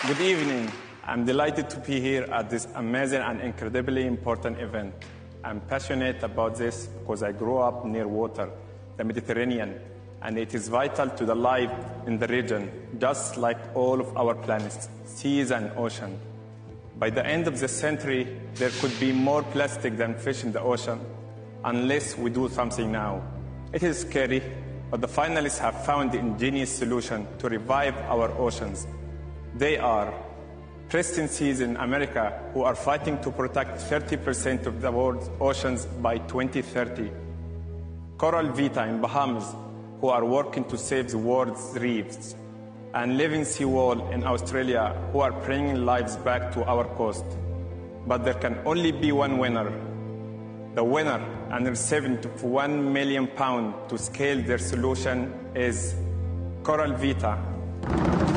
Good evening. I'm delighted to be here at this amazing and incredibly important event. I'm passionate about this because I grew up near water, the Mediterranean, and it is vital to the life in the region, just like all of our planets, seas and ocean. By the end of the century, there could be more plastic than fish in the ocean unless we do something now. It is scary, but the finalists have found the ingenious solution to revive our oceans. They are Pristine Seas in America, who are fighting to protect 30% of the world's oceans by 2030. Coral Vita in Bahamas, who are working to save the world's reefs. And Living Seawall in Australia, who are bringing lives back to our coast. But there can only be one winner. The winner, and receiving £1 million to scale their solution, is Coral Vita.